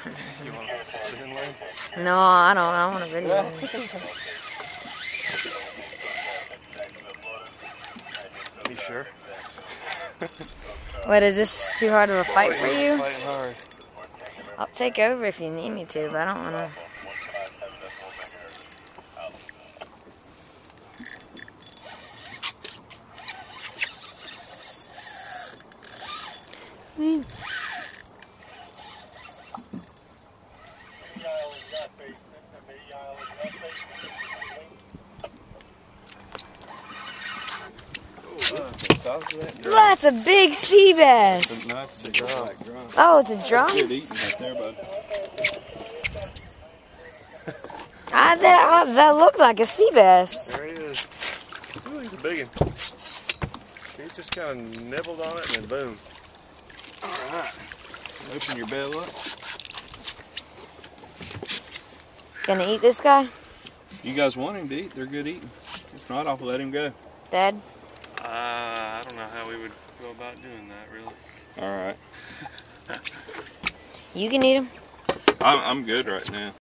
You want to sit in line? No, I don't. I want a video. You sure? What, is this too hard of a fight for you? Fighting hard. I'll take over if you need me to, but I don't want to. That's a big sea bass. That's a drum. Oh, it's a drum? Good eating right there, bud. That looked like a sea bass. There he is. Ooh, he's a big one. See, he just kind of nibbled on it and then boom. Alright. Open your bell up. Gonna eat this guy? You guys want him to eat? They're good eating. If not, I'll let him go. Dad? I don't know how we would go about doing that, really. Alright. You can eat him. I'm good right now.